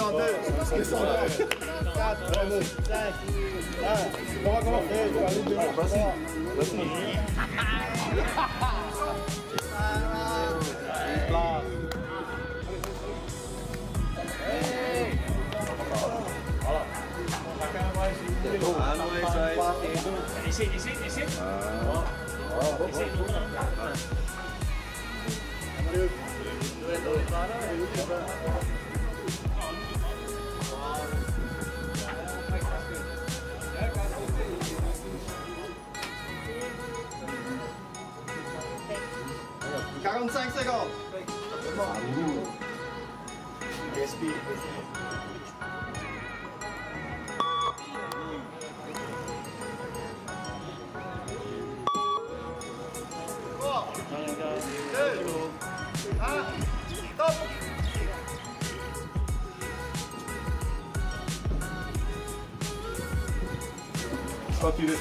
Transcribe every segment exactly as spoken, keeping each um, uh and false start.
descendez. Descendez. quatre, cinq, un. On va commencer. Vas-y. Vas-y. Essaye, essaye, essaye. Essaye. quarante-cinq secondes. Respire. trois, deux, un, stop. Quand tu veux.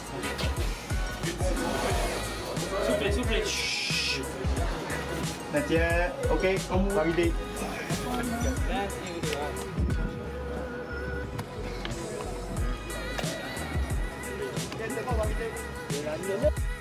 Soufflez, soufflez. Tiens, ok, validé. C'est bon, validé.